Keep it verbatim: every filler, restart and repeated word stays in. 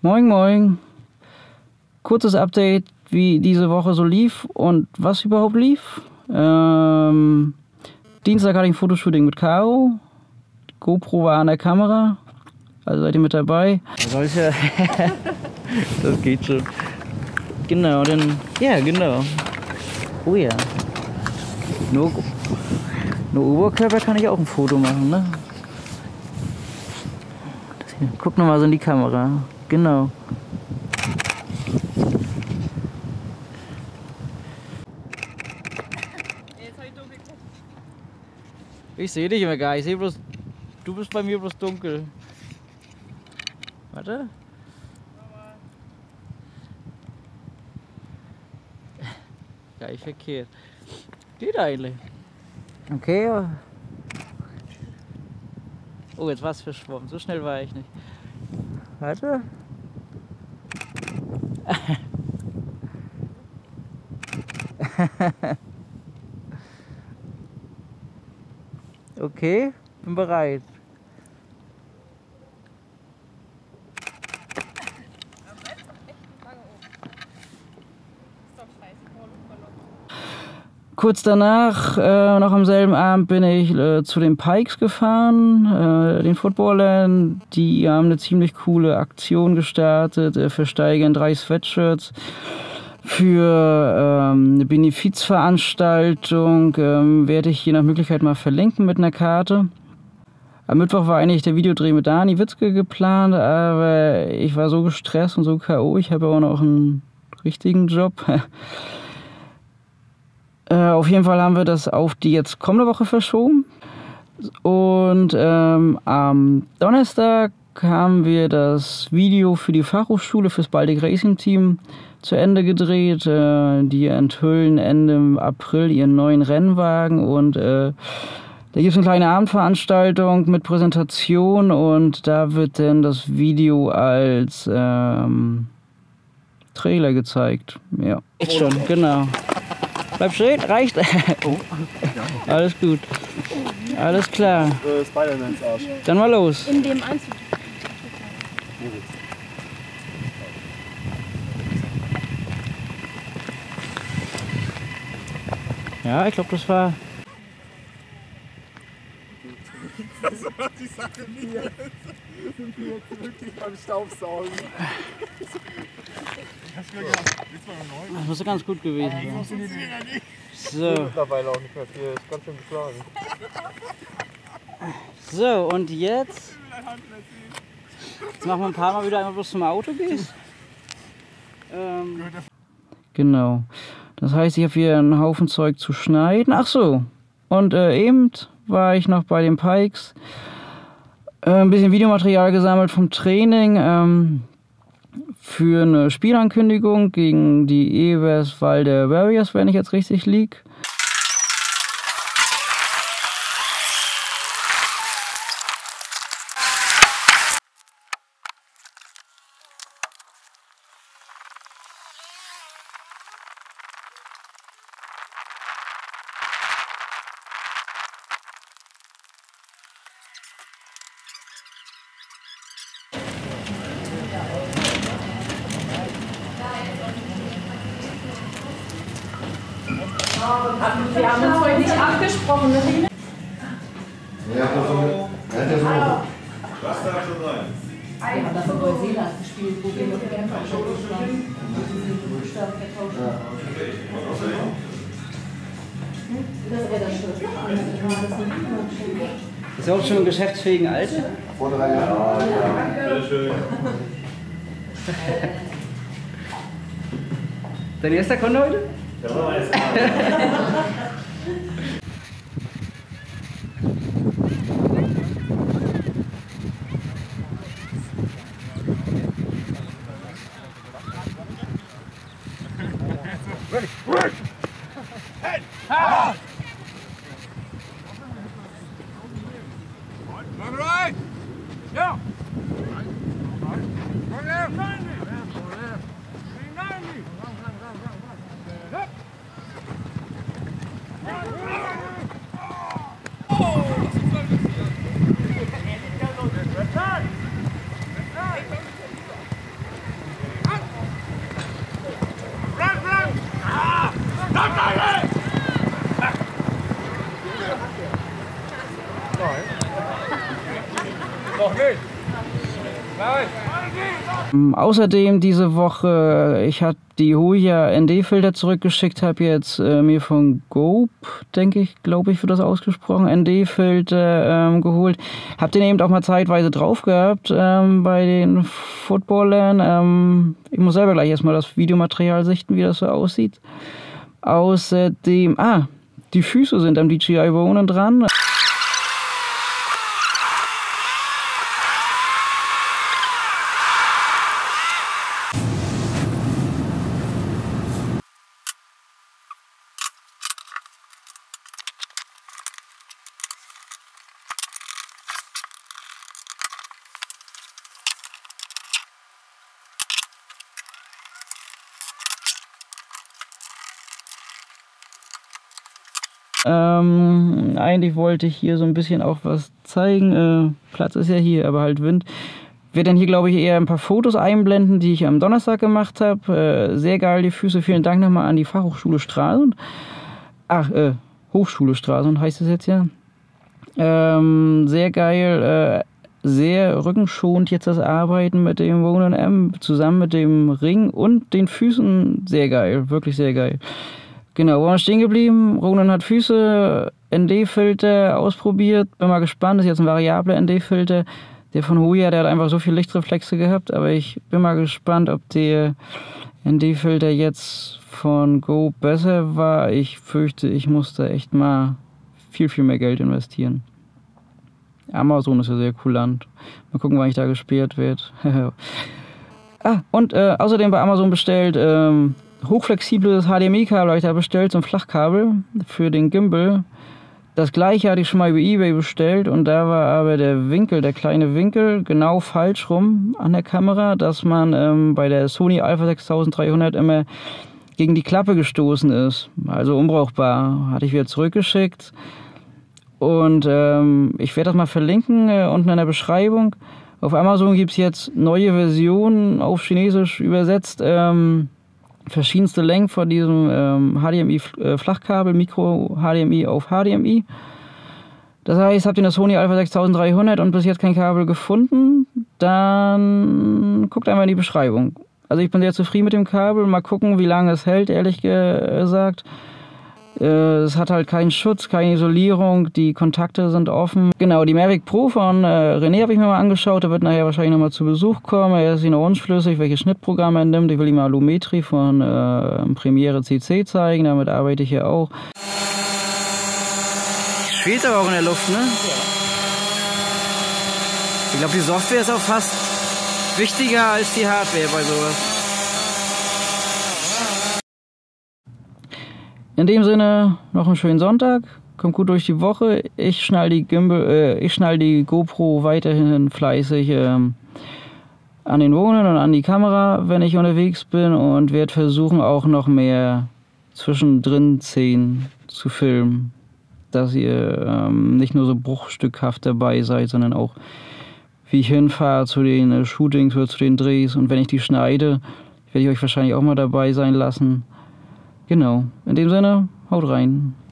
Moin moin. Kurzes Update, wie diese Woche so lief und was überhaupt lief. Ähm, Dienstag hatte ich ein Fotoshooting mit Caro. GoPro war an der Kamera. Also seid ihr mit dabei? Solche. Das geht schon. Genau, dann. Ja, genau. Oh ja. Nur, nur Oberkörper kann ich auch ein Foto machen, ne? Das hier. Guck nochmal so in die Kamera. Genau. Ich sehe dich immer gar nicht. Ich sehe bloß. Du bist bei mir bloß dunkel. Warte. Gar nicht verkehrt. Geht eigentlich. Okay. Oh, jetzt war es verschwommen. So schnell war ich nicht. Warte. Okay, bin bereit. Kurz danach, äh, noch am selben Abend, bin ich äh, zu den Pikes gefahren, äh, den Footballern. Die haben eine ziemlich coole Aktion gestartet, äh, versteigern drei Sweatshirts für ähm, eine Benefizveranstaltung. Ähm, werde ich je nach Möglichkeit mal verlinken mit einer Karte. Am Mittwoch war eigentlich der Videodreh mit Dani Witzke geplant, aber ich war so gestresst und so K O. Ich habe auch noch einen richtigen Job. Äh, auf jeden Fall haben wir das auf die jetzt kommende Woche verschoben. Und ähm, am Donnerstag haben wir das Video für die Fachhochschule fürs Baltic Racing Team zu Ende gedreht. Äh, die enthüllen Ende April ihren neuen Rennwagen und äh, da gibt es eine kleine Abendveranstaltung mit Präsentation und da wird dann das Video als ähm, Trailer gezeigt. Ja, echt schon, genau. Bleib stehen, reicht. Oh. Alles gut. Alles klar. Äh, Spider-Mans Arsch. Dann mal los. In dem Anzug. Ja, ich glaube, das war. Das war die Sache nicht. Sind wir jetzt wirklich beim Staubsaugen? Das muss ganz gut gewesen sein. So. Mittlerweile auch nicht mehr viel. Ist ganz schön beschlagen. So, und jetzt. Jetzt machen wir ein paar Mal wieder einmal bloß zum Auto gehst. Ähm, genau. Das heißt, ich habe hier einen Haufen Zeug zu schneiden. Ach so. Und äh, eben war ich noch bei den Pikes. Äh, ein bisschen Videomaterial gesammelt vom Training. Ähm, für eine Spielankündigung gegen die Eberswalder Warriors, wenn ich jetzt richtig liege. Wir haben uns heute nicht abgesprochen, ne? Ja, also, er hat ja so. Was darf schon sein? Wir haben das in Neuseeland gespielt, wo wir mit dem Camper schon waren. Buchstaben vertauscht. Das wäre das Schritt. Ist ja auch schon im geschäftsfähigen Alter? Vor drei Jahren. Ja, bitteschön. Dein erster Kunde heute? Ja, war alles Ready, work! Head! Ha! Run right! Yeah! Run left! Außerdem diese Woche, ich hatte die Hoya N D-Filter zurückgeschickt, habe jetzt äh, mir von Gope, denke ich, glaube ich, wird das ausgesprochen, N D-Filter ähm, geholt. Hab den eben auch mal zeitweise drauf gehabt ähm, bei den Footballern. Ähm, ich muss selber gleich erstmal das Videomaterial sichten, wie das so aussieht. Außerdem, ah, die Füße sind am D J I Ronin dran. Ähm, eigentlich wollte ich hier so ein bisschen auch was zeigen. Äh, Platz ist ja hier, aber halt Wind. Werde dann hier, glaube ich, eher ein paar Fotos einblenden, die ich am Donnerstag gemacht habe. Äh, sehr geil, die Füße. Vielen Dank nochmal an die Fachhochschule Stralsund. Ach, äh, Hochschule Stralsund heißt es jetzt ja. Ähm, sehr geil, äh, sehr rückenschonend jetzt das Arbeiten mit dem Ronin M zusammen mit dem Ring und den Füßen. Sehr geil, wirklich sehr geil. Genau, wo waren wir stehen geblieben? Ronin hat Füße, N D-Filter ausprobiert. Bin mal gespannt, das ist jetzt ein variabler N D-Filter. Der von Hoya, der hat einfach so viel Lichtreflexe gehabt, aber ich bin mal gespannt, ob der N D-Filter jetzt von Go besser war. Ich fürchte, ich musste echt mal viel, viel mehr Geld investieren. Amazon ist ja sehr kulant. Mal gucken, wann ich da gesperrt werde. ah, und äh, außerdem bei Amazon bestellt, ähm, hochflexibles H D M I-Kabel habe ich da bestellt, so ein Flachkabel für den Gimbal. Das gleiche hatte ich schon mal über eBay bestellt und da war aber der Winkel, der kleine Winkel, genau falsch rum an der Kamera, dass man ähm, bei der Sony Alpha sechstausenddreihundert immer gegen die Klappe gestoßen ist. Also unbrauchbar. Hatte ich wieder zurückgeschickt. Und ähm, ich werde das mal verlinken äh, unten in der Beschreibung. Auf Amazon gibt es jetzt neue Versionen auf Chinesisch übersetzt. Ähm, verschiedenste Längen von diesem ähm, H D M I-Flachkabel, Micro-H D M I auf H D M I. Das heißt, habt ihr eine Sony Alpha sechstausenddreihundert und bis jetzt kein Kabel gefunden, dann guckt einmal in die Beschreibung. Also ich bin sehr zufrieden mit dem Kabel. Mal gucken, wie lange es hält, ehrlich gesagt. Es hat halt keinen Schutz, keine Isolierung, die Kontakte sind offen. Genau, die Mavic Pro von äh, René habe ich mir mal angeschaut, der wird nachher wahrscheinlich nochmal zu Besuch kommen. Er ist hier noch unschlüssig, welche Schnittprogramme er nimmt. Ich will ihm mal Lumetri von äh, Premiere C C zeigen, damit arbeite ich ja auch. Schwebt aber auch in der Luft, ne? Ja. Ich glaube, die Software ist auch fast wichtiger als die Hardware bei sowas. In dem Sinne, noch einen schönen Sonntag, kommt gut durch die Woche. Ich schnall die Gimbal, äh, ich schnall die GoPro weiterhin fleißig ähm, an den Ronin und an die Kamera, wenn ich unterwegs bin und werde versuchen auch noch mehr zwischendrin Szenen zu filmen, dass ihr ähm, nicht nur so bruchstückhaft dabei seid, sondern auch wie ich hinfahre zu den äh, Shootings oder zu den Drehs und wenn ich die schneide, werde ich euch wahrscheinlich auch mal dabei sein lassen. Genau, in dem Sinne, haut rein.